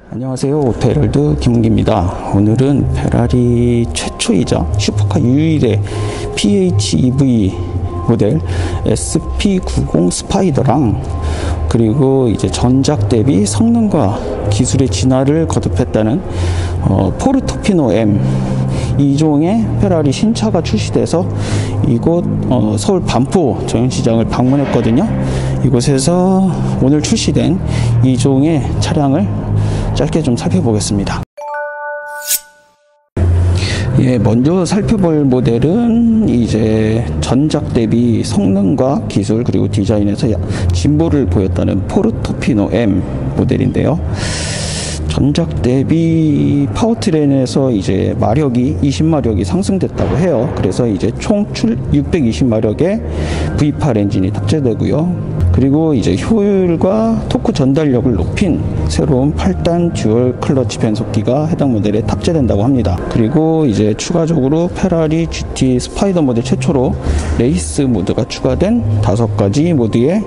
안녕하세요. 오토헤럴드 김은기입니다. 오늘은 페라리 최초이자 슈퍼카 유일의 PHEV 모델 SP90 스파이더랑 그리고 이제 전작 대비 성능과 기술의 진화를 거듭했다는 포르토피노 M 2종의 페라리 신차가 출시돼서 이곳 서울 반포 정연시장을 방문했거든요. 이곳에서 오늘 출시된 2종의 차량을 짧게 좀 살펴보겠습니다. 먼저 살펴볼 모델은 이제 전작 대비 성능과 기술 그리고 디자인에서 진보를 보였다는 포르토피노 M 모델인데요. 전작 대비 파워트레인에서 이제 마력이 20마력이 상승됐다고 해요. 그래서 이제 총 620마력의 V8 엔진이 탑재되고요. 그리고 이제 효율과 토크 전달력을 높인 새로운 8단 듀얼 클러치 변속기가 해당 모델에 탑재된다고 합니다. 그리고 이제 추가적으로 페라리 GT 스파이더 모델 최초로 레이스 모드가 추가된 5가지 모드의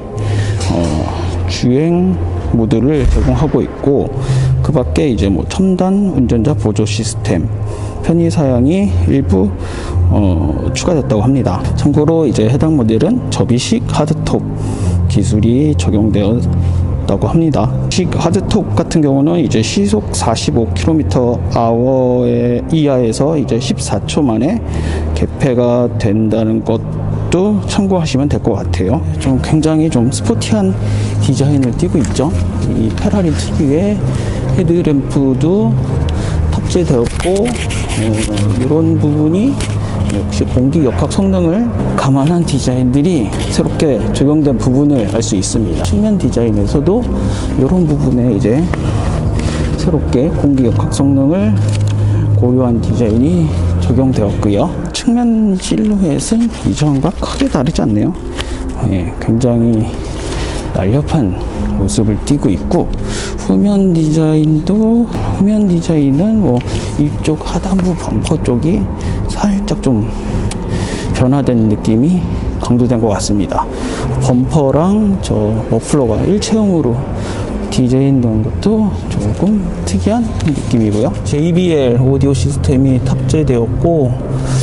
주행 모드를 제공하고 있고, 그 밖에 이제 뭐 첨단 운전자 보조 시스템, 편의 사양이 일부 추가됐다고 합니다. 참고로 이제 해당 모델은 접이식 하드톱 기술이 적용되었다고 합니다. 하드톱 같은 경우는 이제 시속 45km/h 이하에서 이제 14초 만에 개폐가 된다는 것도 참고하시면 될 것 같아요. 좀 굉장히 좀 스포티한 디자인을 띠고 있죠. 이 페라리 특유의 헤드램프도 탑재되었고, 이런 부분이 역시 공기 역학 성능을 감안한 디자인들이 새롭게 적용된 부분을 알 수 있습니다. 측면 디자인에서도 이런 부분에 이제 새롭게 공기 역학 성능을 고려한 디자인이 적용되었고요. 측면 실루엣은 이전과 크게 다르지 않네요. 굉장히 날렵한 모습을 띠고 있고, 후면 디자인은 뭐 이쪽 하단부 범퍼 쪽이 살짝 좀 변화된 느낌이 강조된 것 같습니다. 범퍼랑 저 머플러가 일체형으로 디자인된 것도 조금 특이한 느낌이고요. JBL 오디오 시스템이 탑재되었고,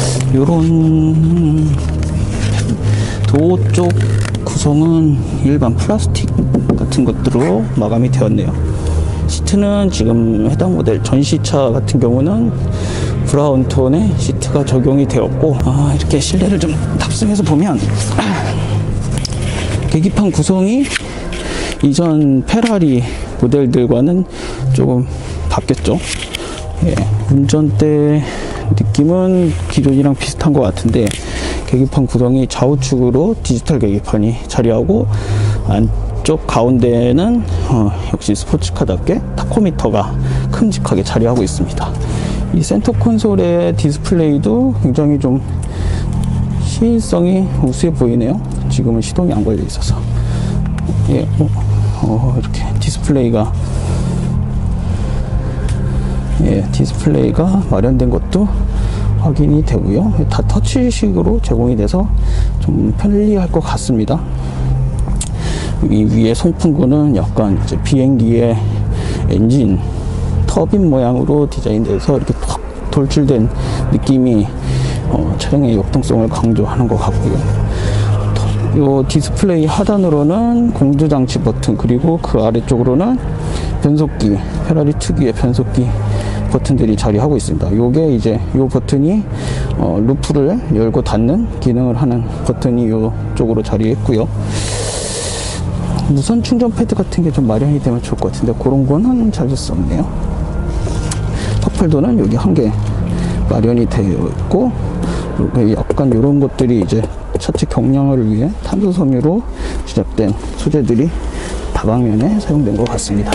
요런 도어 쪽 구성은 일반 플라스틱 같은 것들로 마감이 되었네요. 시트는 지금 해당 모델 전시차 같은 경우는 브라운 톤의 시트가 적용이 되었고, 이렇게 실내를 좀 탑승해서 보면 계기판 구성이 이전 페라리 모델들과는 조금 바뀌었죠. 운전대 느낌은 기존이랑 비슷한 것 같은데, 계기판 구성이 좌우측으로 디지털 계기판이 자리하고, 안쪽 가운데는 역시 스포츠카답게 타코미터가 큼직하게 자리하고 있습니다. 이 센터 콘솔의 디스플레이도 굉장히 좀 시인성이 우수해 보이네요. 지금은 시동이 안 걸려 있어서. 이렇게 디스플레이가 마련된 것도 확인이 되고요. 다 터치식으로 제공이 돼서 좀 편리할 것 같습니다. 이 위에 송풍구는 약간 이제 비행기의 엔진 터빈 모양으로 디자인돼서 이렇게 확 돌출된 느낌이 차량의 역동성을 강조하는 것 같고요. 이 디스플레이 하단으로는 공조장치 버튼, 그리고 그 아래쪽으로는 변속기, 페라리 특유의 변속기 버튼들이 자리하고 있습니다. 요게 이제 요 버튼이 루프를 열고 닫는 기능을 하는 버튼이 요쪽으로 자리했고요. 무선 충전 패드 같은 게 좀 마련이 되면 좋을 것 같은데 그런 거는 찾을 수 없네요. 컵홀더는 여기 한 개 마련이 되어 있고, 약간 이런 것들이 이제 차체 경량화를 위해 탄소 섬유로 제작된 소재들이 다방면에 사용된 것 같습니다.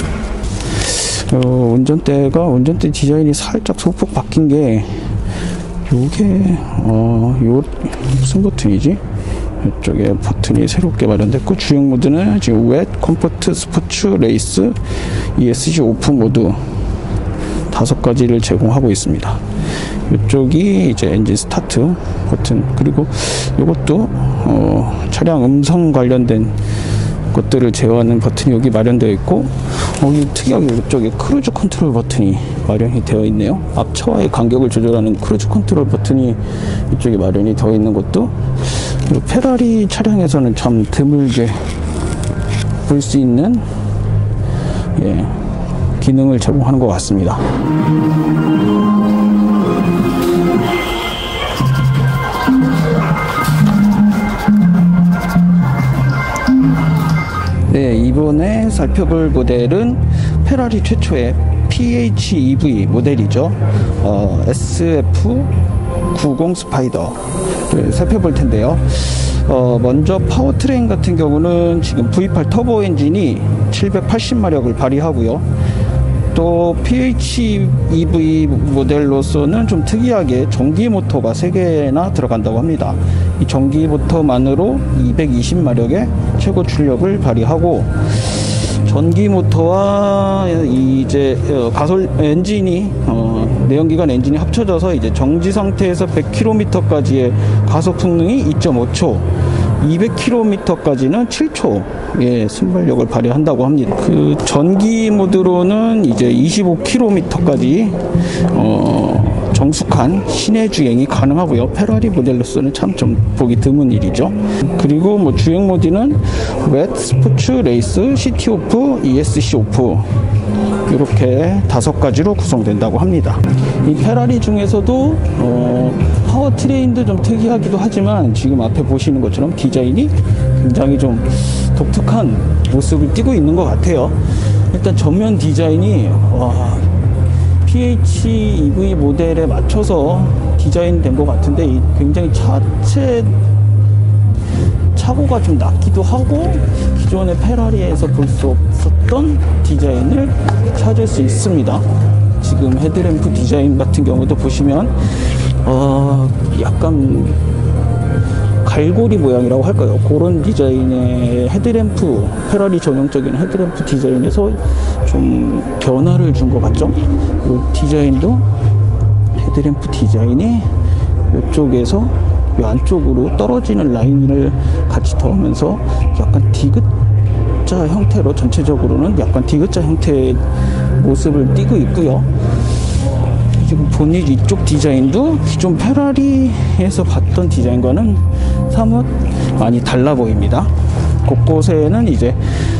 운전대 디자인이 살짝 소폭 바뀐 게, 요게 무슨 버튼이지? 이쪽에 버튼이 새롭게 마련됐고, 주행 모드는 지금 웻, 컴포트, 스포츠, 레이스, ESG 오픈 모드 5가지를 제공하고 있습니다. 이쪽이 이제 엔진 스타트 버튼, 그리고 이것도 차량 음성 관련된 것들을 제어하는 버튼이 여기 마련되어 있고, 여기 특이하게 이쪽에 크루즈 컨트롤 버튼이 마련이 되어 있네요. 앞차와의 간격을 조절하는 크루즈 컨트롤 버튼이 이쪽에 마련이 되어 있는 것도 페라리 차량에서는 참 드물게 볼 수 있는 기능을 제공하는 것 같습니다. 네, 이번에 살펴볼 모델은 페라리 최초의 PHEV 모델이죠. SF90 스파이더를 살펴볼 텐데요. 먼저 파워트레인 같은 경우는 지금 V8 터보 엔진이 780마력을 발휘하고요. 또 PHEV 모델로서는 좀 특이하게 전기 모터가 3개나 들어간다고 합니다. 이 전기 모터만으로 220마력의 최고 출력을 발휘하고, 전기 모터와 이제 가솔 엔진이 내연기관 엔진이 합쳐져서 이제 정지 상태에서 100km까지의 가속 성능이 2.5초, 200km까지는 7초 순발력을 발휘한다고 합니다. 그 전기 모드로는 이제 25km까지 정숙한 시내 주행이 가능하고요. 페라리 모델로서는 참 좀 보기 드문 일이죠. 그리고 뭐 주행 모드는 웻, 스포츠, 레이스, 시티 오프, ESC 오프, 이렇게 5가지로 구성된다고 합니다. 이 페라리 중에서도 파워트레인도 좀 특이하기도 하지만 지금 앞에 보시는 것처럼 디자인이 굉장히 좀 독특한 모습을 띠고 있는 것 같아요. 일단 전면 디자인이 PHEV 모델에 맞춰서 디자인된 것 같은데, 굉장히 차고가 좀 낮기도 하고 기존의 페라리에서 볼 수 없었던 디자인을 찾을 수 있습니다. 지금 헤드램프 디자인 같은 경우도 보시면 약간 갈고리 모양이라고 할까요? 그런 디자인의 헤드램프, 페라리 전형적인 헤드램프 디자인에서 좀 변화를 준 것 같죠? 이 디자인도, 헤드램프 디자인이 이쪽에서 이 안쪽으로 떨어지는 라인을 같이 더하면서 약간 디귿자 형태로, 전체적으로는 약간 디귿자 형태의 모습을 띠고 있고요. 지금 본닛 이쪽 디자인도 기존 페라리에서 봤던 디자인과는 사뭇 많이 달라 보입니다. 곳곳에는 이제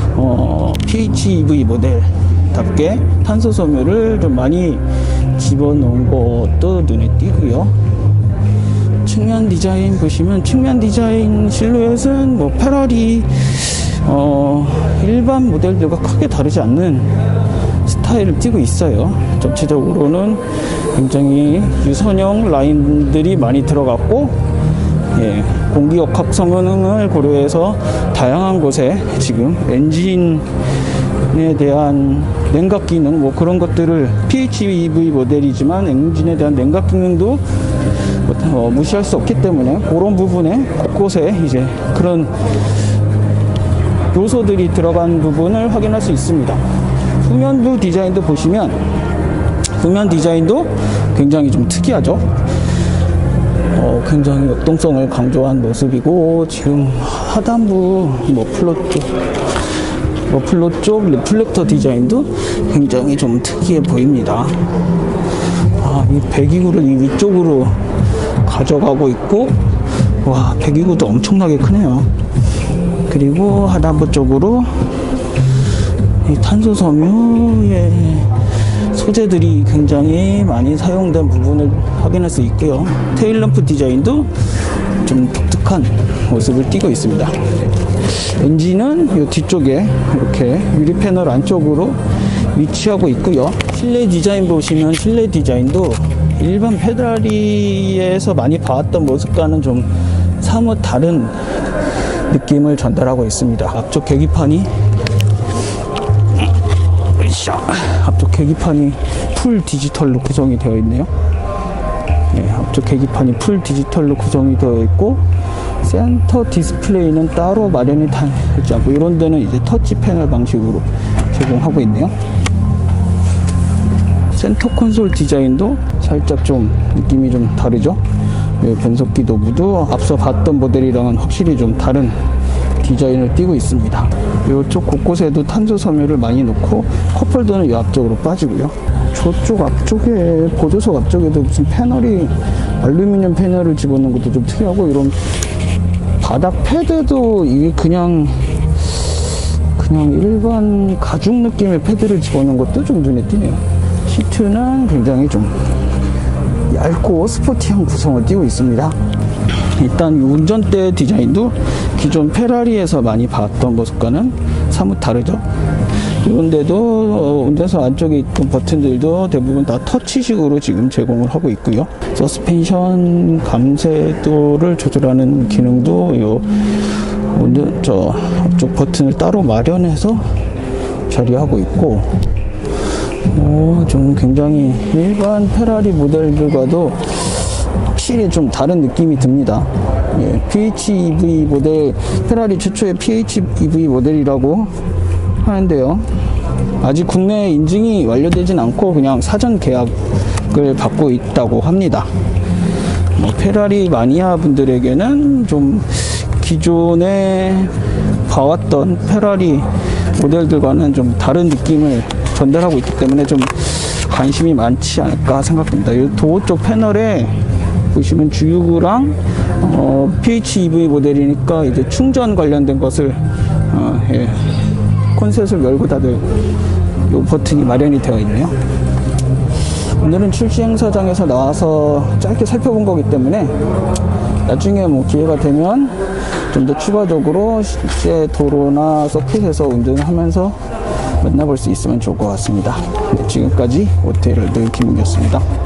PHEV 모델답게 탄소 섬유를 좀 많이 집어넣은 것도 눈에 띄고요. 측면 디자인 보시면, 측면 디자인 실루엣은 뭐 페라리 일반 모델들과 크게 다르지 않는 스타일을 띠고 있어요. 전체적으로는 굉장히 유선형 라인들이 많이 들어갔고, 공기역학 성능을 고려해서 다양한 곳에 지금 엔진에 대한 냉각 기능, 뭐 그런 것들을, PHEV 모델이지만 엔진에 대한 냉각 기능도 무시할 수 없기 때문에 그런 부분에 곳곳에 이제 그런 요소들이 들어간 부분을 확인할 수 있습니다. 후면부 디자인도 보시면, 후면 디자인도 굉장히 좀 특이하죠. 굉장히 역동성을 강조한 모습이고, 지금 하단부 머플러 쪽 리플렉터 디자인도 굉장히 좀 특이해 보입니다. 이 배기구를 이 위쪽으로 가져가고 있고, 와, 배기구도 엄청나게 크네요. 그리고 하단부 쪽으로 이 탄소 섬유의 소재들이 굉장히 많이 사용된 부분을 확인할 수 있고요. 테일램프 디자인도 좀 독특한 모습을 띠고 있습니다. 엔진은 이 뒤쪽에 이렇게 유리 패널 안쪽으로 위치하고 있고요. 실내 디자인 보시면, 실내 디자인도 일반 페라리에서 많이 봐왔던 모습과는 좀 사뭇 다른 느낌을 전달하고 있습니다. 앞쪽 계기판이 풀 디지털로 구성이 되어 있네요. 앞쪽 계기판이 풀 디지털로 구성이 되어 있고, 센터 디스플레이는 따로 마련이 되지 않고, 이런 데는 이제 터치 패널 방식으로 제공하고 있네요. 센터 콘솔 디자인도 살짝 좀 느낌이 좀 다르죠. 변속기 도구도 앞서 봤던 모델이랑은 확실히 좀 다른 디자인을 띄고 있습니다. 이쪽 곳곳에도 탄소 섬유를 많이 놓고 컵홀더는 이 앞쪽으로 빠지고요. 저쪽 앞쪽에 보조석 앞쪽에도 무슨 패널이 알루미늄 패널을 집어넣은 것도 좀 특이하고, 이런 바닥 패드도 이게 그냥 일반 가죽 느낌의 패드를 집어넣은 것도 좀 눈에 띄네요. 시트는 굉장히 좀 얇고 스포티한 구성을 띄고 있습니다. 일단 운전대 디자인도 기존 페라리에서 많이 봤던 모습과는 사뭇 다르죠. 그런데도 운전석 안쪽에 있던 버튼들도 대부분 다 터치식으로 지금 제공을 하고 있고요. 서스펜션 감쇄도를 조절하는 기능도 저 앞쪽 버튼을 따로 마련해서 자리하고 있고, 좀 굉장히 일반 페라리 모델들과도 확실히 좀 다른 느낌이 듭니다. 예, PHEV 모델, 페라리 최초의 PHEV 모델이라고 하는데요. 아직 국내 인증이 완료되진 않고 그냥 사전 계약을 받고 있다고 합니다. 페라리 마니아 분들에게는 좀 기존에 봐왔던 페라리 모델들과는 좀 다른 느낌을 전달하고 있기 때문에 좀 관심이 많지 않을까 생각됩니다. 이 도어 쪽 패널에 보시면 주유구랑 PHEV 모델이니까 이제 충전 관련된 것을 콘셋을 열고 닫을 이 버튼이 마련이 되어 있네요. 오늘은 출시 행사장에서 나와서 짧게 살펴본 거기 때문에 나중에 기회가 되면 좀 더 추가적으로 실제 도로나 서킷에서 운전하면서 만나볼 수 있으면 좋을 것 같습니다. 지금까지 오토헤럴드 김은기였습니다.